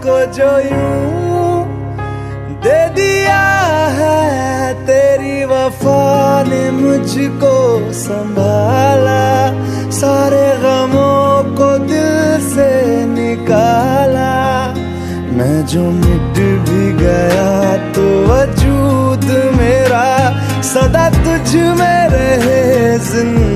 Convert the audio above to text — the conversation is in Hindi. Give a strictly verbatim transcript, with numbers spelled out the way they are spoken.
को जो यूं दे दिया है, तेरी वफा ने मुझको संभाला, सारे गमों को दिल से निकाला। मैं जो मिट भी गया तो वजूद मेरा सदा तुझ में रहे जिंदा।